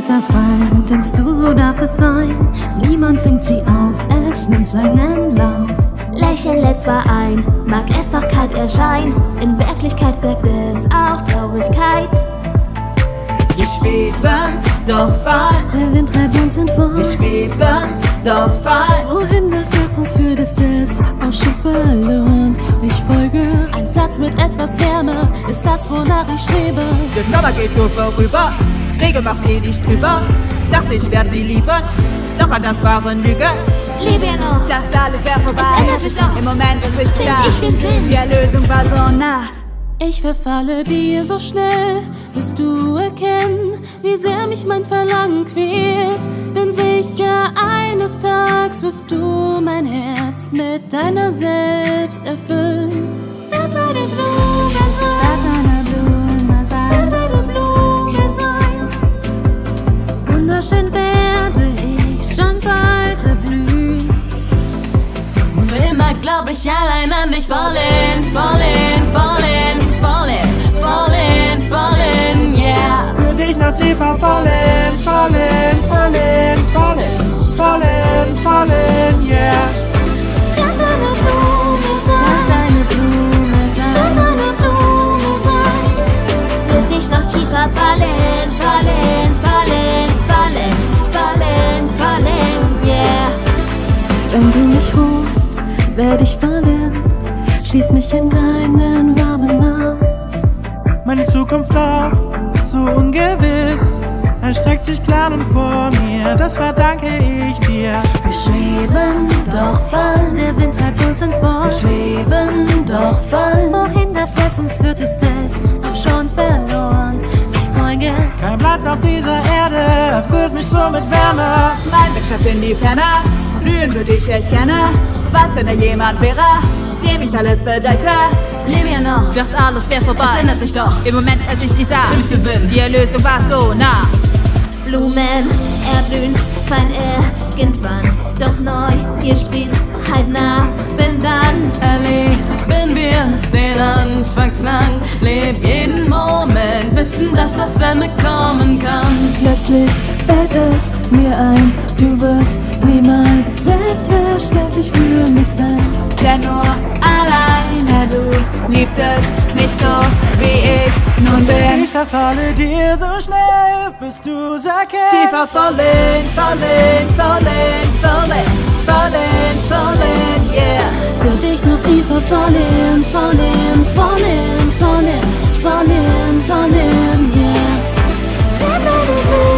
tiefer fallen, denkst du, so darf es sein? Niemand fängt sie auf, es nimmt seinen Lauf. Lächeln lädt zwar ein, mag es doch kalt erscheinen, in Wirklichkeit birgt es auch Traurigkeit. Wir schweben, doch fallen. Der Wind treibt uns hinfort. Wir schweben, doch fallen. Wohin das Herz uns führt, ist es auch schon verloren. Ich folge. Ein Platz mit etwas Wärme ist das, wonach ich strebe. Der Sommer geht nur vorüber, Regen macht nicht drüber. Dachte, ich werd sie lieben, doch das waren Lügen. Leb ja noch, Dachte, alles wär vorbei. es ändert sich noch. Im Moment ist ich Find da. ich den Sinn. Die Erlösung war so nah. Ich verfalle dir so schnell, wirst du erkennen, wie sehr mich mein Verlangen quält. Bin sicher, eines Tages wirst du mein Herz mit deiner selbst erfüllen. Werd eine Blume sein, werd eine Blume sein. Wunderschön werde ich schon bald erblühen. Für immer glaub ich allein an dich, fallen, fallen, fallen, fallen, fallen, fallen, yeah. Für dich noch tiefer fallen, fallen, fallen, fallen, fallen, fallen, yeah. Werd eine Blume sein, werd eine Blume sein. Für dich noch tiefer fallen, fallen, fallen, fallen, fallen, fallen, yeah. Wenn du mich rufst, werd ich fallen. Schließ mich in deinen warmen Arm. Meine Zukunft war so ungewiss, erstreckt sich planend vor mir, das verdanke ich dir. Wir schweben, doch fallen. Der Wind treibt uns hinfort. Wir schweben, doch fallen. Wohin das Herz uns führt, ist es auch schon verloren. Ich folge. Kein Platz auf dieser Erde erfüllt mich so mit Wärme. Mein Weg schafft in die Ferne, blühen würde ich echt gerne. Was, wenn da jemand wäre, dem ich alles bedeute? Lebe ja noch, Dacht, alles wär vorbei. es ändert sich doch. Im Moment als ich die sah, Will ich den Sinn. die Erlösung war so nah. Blumen erblühen, fallen irgendwann, doch neu, ihr sprießt halt nah, bin dann. Erleben wir den Anfangslang, leb jeden Moment, wissen, dass das Ende kommen kann. Plötzlich fällt es mir ein, du wirst niemals selbstverständlich für mich sein. Denn nur alleine du liebst es nicht so, wie ich nun bin. Ich verfalle dir so schnell, bis du's erkennst. Tiefer fallen, fallen, fallen, fallen, fallen, fallen, yeah. Für dich noch tiefer fallen, fallen, fallen, fallen, fallen, fallen, yeah. Werd eine Blume